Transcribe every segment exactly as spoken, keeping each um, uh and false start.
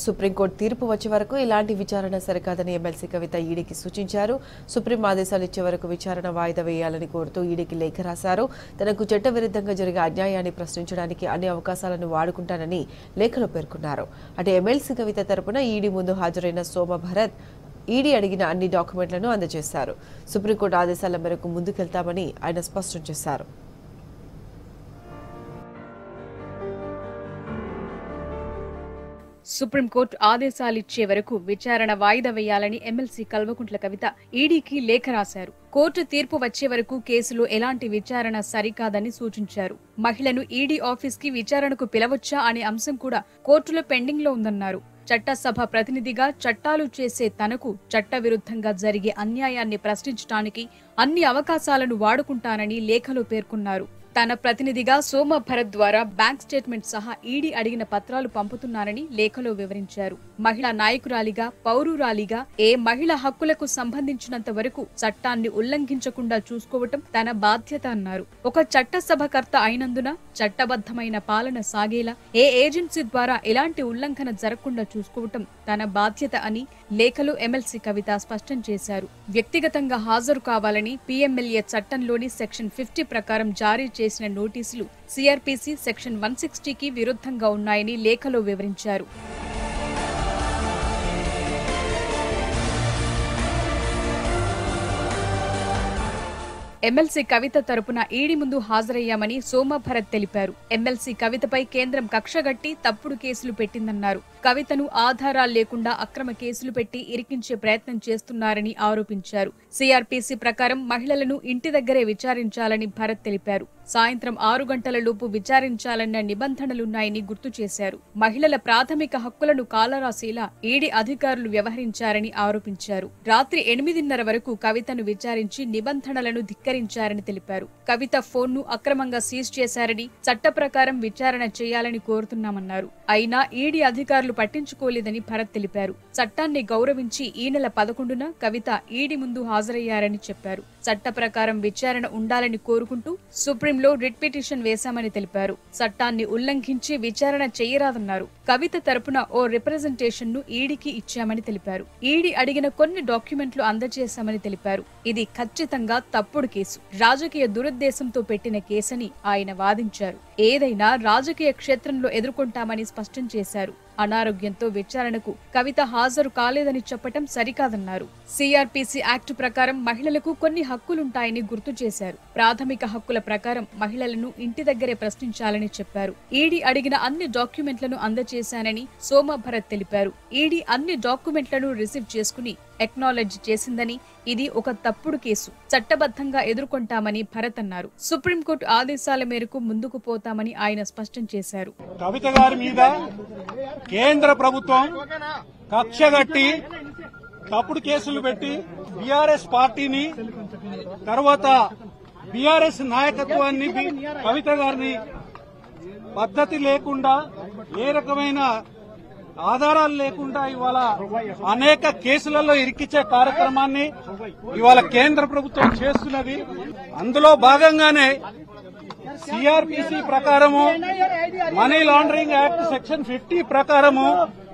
Supreme court తీర్పు వచ్చే వరకు ఇలాంటి విచారణ సరికాదని ఎమ్మెల్సీ కవిత ఈడీకి సూచించారు. సుప్రీం ఆదేశాలు ఇచ్చే వరకు విచారణ వాయిదా వేయాలని కోరుతూ ఈడీకి లేఖ రాశారు. తనకు చట్టవిరుద్ధంగా జరిగే అన్యాయాన్ని ప్రశ్నించడానికి అన్ని అవకాశాలను వాడుకుంటానని లేఖలో పేర్కొన్నారు. అటు ఎమ్మెల్సీ కవిత తరపున ఈడీ ముందు హాజరైన సోమ భరత్ ఈడీ అడిగిన అన్ని డాక్యుమెంట్లను అందజేశారు. సుప్రీంకోర్టు ఆదేశాల మేరకు ముందుకెళ్తామని ఆయన స్పష్టం చేశారు. సుప్రీంకోర్టు ఆదేశాలిచ్చే వరకు విచారణ వాయిదా వేయాలని ఎమ్మెల్సీ కల్వకుంట్ల కవిత ఈడీకి లేఖ రాశారు. కోర్టు తీర్పు వచ్చే వరకు కేసులో ఎలాంటి విచారణ సరికాదని సూచించారు. మహిళను ఈడీ ఆఫీస్ కి విచారణకు పిలవచ్చా అనే అంశం కూడా కోర్టులో పెండింగ్ లో ఉందన్నారు. చట్టసభ ప్రతినిధిగా చట్టాలు చేసే తనకు చట్టవిరుద్ధంగా జరిగే అన్యాయాన్ని ప్రశ్నించడానికి అన్ని అవకాశాలను వాడుకుంటానని లేఖలో పేర్కొన్నారు. తన ప్రతినిధిగా సోమ భరత్ ద్వారా బ్యాంక్ స్టేట్మెంట్ సహా ఈడీ అడిగిన పత్రాలు పంపుతున్నారని లేఖలో వివరించారు. మహిళా నాయకురాలిగా, పౌరురాలిగా ఏ మహిళ హక్కులకు సంబంధించినంత వరకు చట్టాన్ని ఉల్లంఘించకుండా చూసుకోవటం తన బాధ్యత అన్నారు. ఒక చట్టసభకర్త అయినందున చట్టబద్ధమైన పాలన సాగేలా ఏ ఏజెన్సీ ద్వారా ఎలాంటి ఉల్లంఘన జరగకుండా చూసుకోవటం తన బాధ్యత అని లేఖలో ఎమ్మెల్సీ కవిత స్పష్టం చేశారు. వ్యక్తిగతంగా హాజరు కావాలని పీఎంఎల్ఏ చట్టంలోని సెక్షన్ ఫిఫ్టీ ప్రకారం జారీ చేసిన నోటీసులు సిఆర్పీసీ సెక్షన్ వన్ సిక్స్టీకి విరుద్ధంగా ఉన్నాయని లేఖలో వివరించారు. ఎమ్మెల్సీ కవిత తరపున ఈడీ ముందు హాజరయ్యామని సోమ భరత్ తెలిపారు. ఎమ్మెల్సీ కవితపై కేంద్రం కక్షగట్టి తప్పుడు కేసులు పెట్టిందన్నారు. కవితను ఆధారాలు లేకుండా అక్రమ కేసులు పెట్టి ఇరికించే ప్రయత్నం చేస్తున్నారని ఆరోపించారు. సిఆర్పీసీ ప్రకారం మహిళలను ఇంటి దగ్గరే విచారించాలని భరత్ తెలిపారు. సాయంత్రం ఆరు గంటల లోపు విచారించాలన్న నిబంధనలున్నాయని గుర్తు చేశారు. మహిళల ప్రాథమిక హక్కులను కాలరాసేలా ఈడీ అధికారులు వ్యవహరించారని ఆరోపించారు. రాత్రి ఎనిమిదిన్నర వరకు కవితను విచారించి నిబంధనలను ధిక్కరించారని తెలిపారు. కవిత ఫోన్ ను అక్రమంగా సీజ్ చేశారని, చట్ట ప్రకారం విచారణ చేయాలని కోరుతున్నామన్నారు. అయినా ఈడీ అధికారులు పట్టించుకోలేదని భరత్ తెలిపారు. చట్టాన్ని గౌరవించి ఈ నెల పదకొండున కవిత ఈడీ ముందు హాజరయ్యారని చెప్పారు. చట్ట ప్రకారం విచారణ ఉండాలని కోరుకుంటూ సుప్రీంలో రిట్ పిటిషన్ వేశామని తెలిపారు. చట్టాన్ని ఉల్లంఘించి విచారణ చేయరాదన్నారు. కవిత తరపున ఓ రిప్రజెంటేషన్ ను ఈడీకి ఇచ్చామని తెలిపారు. ఈడీ అడిగిన కొన్ని డాక్యుమెంట్లు అందజేశామని తెలిపారు. ఇది ఖచ్చితంగా తప్పుడు కేసు, రాజకీయ దురుద్దేశంతో పెట్టిన కేసని ఆయన వాదించారు. ఏదైనా రాజకీయ క్షేత్రంలో ఎదుర్కొంటామని స్పష్టం చేశారు. అనారోగ్యంతో విచారణకు కవిత హాజరు కాలేదని చెప్పటం సరికాదన్నారు. సిఆర్పీసీ యాక్ట్ ప్రకారం మహిళలకు కొన్ని హక్కులుంటాయని గుర్తు చేశారు. ప్రాథమిక హక్కుల ప్రకారం మహిళలను ఇంటి దగ్గరే ప్రశ్నించాలని చెప్పారు. ఈడీ అడిగిన అన్ని డాక్యుమెంట్లను అందజేశానని సోమ భరత్ తెలిపారు. ఈడీ అన్ని డాక్యుమెంట్లను రిసీవ్ చేసుకుని ఎక్నాలెడ్జ్ చేసిందని, ఇది ఒక తప్పుడు కేసు, చట్టబద్ధంగా ఎదుర్కొంటామని భరత్ అన్నారు. సుప్రీంకోర్టు ఆదేశాల మేరకు ముందుకు పోతామని ఆయన స్పష్టం చేశారు. కవిత గారి మీద కేంద్ర ప్రభుత్వం కక్షగట్టి తప్పుడు కేసులు పెట్టి బీఆర్ఎస్ పార్టీని, తర్వాత బీఆర్ఎస్ నాయకత్వాన్ని, కవిత గారిని పద్ధతి లేకుండా, ఏ రకమైన ఆధారాలు లేకుండా ఇవాళ అనేక కేసులలో ఇరికిచ్చే కార్యక్రమాన్ని ఇవాళ కేంద్ర ప్రభుత్వం చేస్తున్నది. అందులో భాగంగానే సిఆర్పీసీ ప్రకారము, money laundering act section fifty ప్రకారము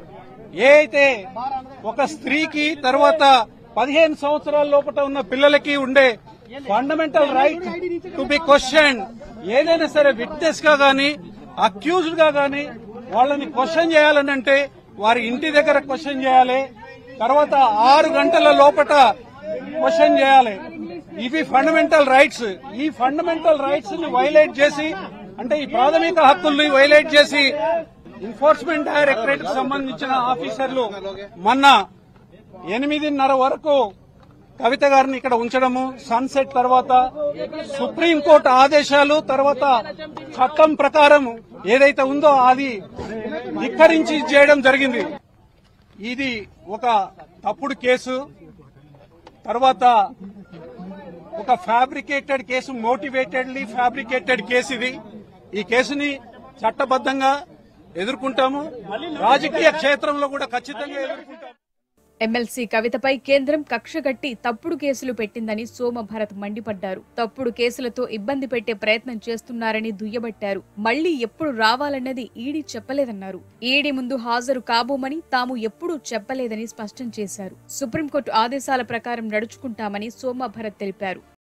ఏ అయితే ఒక స్త్రీకి తర్వాత పదిహేను సంవత్సరాల లోపల ఉన్న పిల్లలకి ఉండే fundamental right to be question, ఏదైనా సరే విట్నెస్ గా గానీ అక్యూజ్డ్ గా గానీ వాళ్ళని క్వశ్చన్ చేయాలని అంటే వారి ఇంటి దగ్గర క్వశ్చన్ చేయాలి, తర్వాత ఆరు గంటల లోపల క్వశ్చన్ చేయాలి. ఇవి ఫండమెంటల్ రైట్స్. ఈ ఫండమెంటల్ రైట్స్ ని వైలేట్ చేసి, అంటే ఈ ప్రాథమిక హక్కుల్ని వైలేట్ చేసి ఎన్ఫోర్స్మెంట్ డైరెక్టరేట్ కు సంబంధించిన ఆఫీసర్లు మొన్న ఎనిమిదిన్నర వరకు కవిత గారిని ఇక్కడ ఉంచడము, సన్సెట్ తర్వాత సుప్రీంకోర్టు ఆదేశాలు, తర్వాత చట్టం ప్రకారం ఏదైతే ఉందో అది ధిక్కరించి చేయడం జరిగింది. ఇది ఒక తప్పుడు కేసు, తర్వాత ఒక fabricated case, motivatedly fabricated case. ఇది ఈ కేసుని చట్టబద్ధంగా ఎదుర్కొంటాము, రాజకీయ క్షేత్రంలో కూడా ఖచ్చితంగా ఎదుర్కొంటాము. ఎమ్మెల్సీ కవితపై కేంద్రం కక్షగట్టి తప్పుడు కేసులు పెట్టిందని సోమభరత్ మండిపడ్డారు. తప్పుడు కేసులతో ఇబ్బంది పెట్టే ప్రయత్నం చేస్తున్నారని దుయ్యబట్టారు. మళ్లీ ఎప్పుడు రావాలన్నది ఈడీ చెప్పలేదన్నారు. ఈడీ ముందు హాజరు కాబోమని తాము ఎప్పుడూ చెప్పలేదని స్పష్టం చేశారు. సుప్రీంకోర్టు ఆదేశాల ప్రకారం నడుచుకుంటామని సోమభరత్ తెలిపారు.